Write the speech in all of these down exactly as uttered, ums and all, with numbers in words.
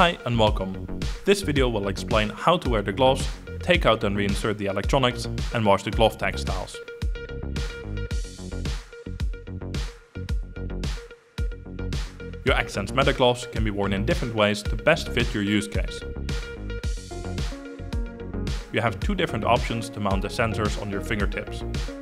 Hi and welcome. This video will explain how to wear the gloves, take out and reinsert the electronics, and wash the glove textiles. Your Xsens Metagloves can be worn in different ways to best fit your use case. You have two different options to mount the sensors on your fingertips.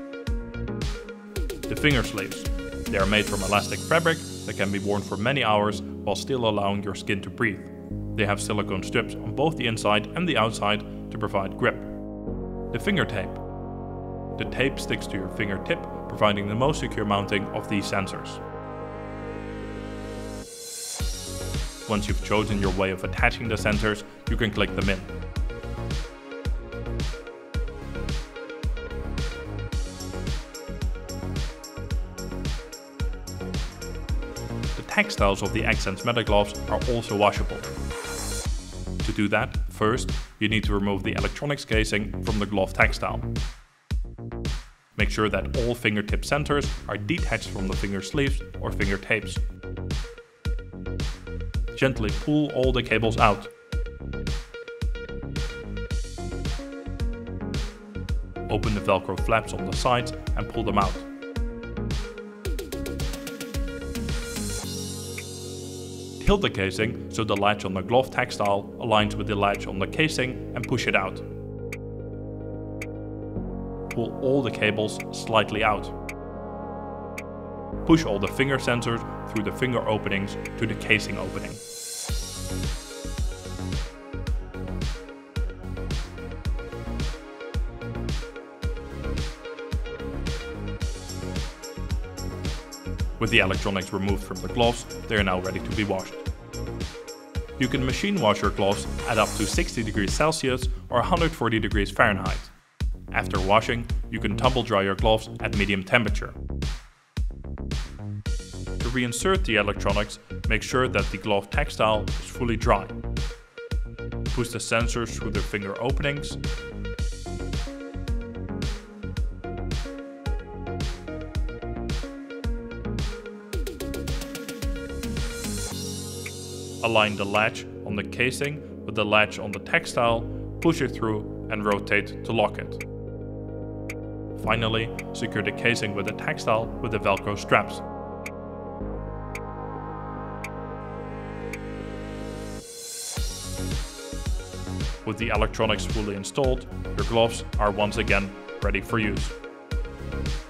The finger sleeves. They are made from elastic fabric that can be worn for many hours while still allowing your skin to breathe. They have silicone strips on both the inside and the outside to provide grip. The finger tape. The tape sticks to your fingertip, providing the most secure mounting of these sensors. Once you've chosen your way of attaching the sensors, you can click them in. The textiles of the Xsens Metagloves are also washable. To do that, first, you need to remove the electronics casing from the glove textile. Make sure that all fingertip sensors are detached from the finger sleeves or finger tapes. Gently pull all the cables out. Open the Velcro flaps on the sides and pull them out. Tilt the casing so the latch on the glove textile aligns with the latch on the casing and push it out. Pull all the cables slightly out. Push all the finger sensors through the finger openings to the casing opening. With the electronics removed from the gloves, they are now ready to be washed. You can machine wash your gloves at up to sixty degrees Celsius or one hundred forty degrees Fahrenheit. After washing, you can tumble dry your gloves at medium temperature. To reinsert the electronics, make sure that the glove textile is fully dry. Push the sensors through the finger openings. Align the latch on the casing with the latch on the textile, push it through and rotate to lock it. Finally, secure the casing with the textile with the Velcro straps. With the electronics fully installed, your gloves are once again ready for use.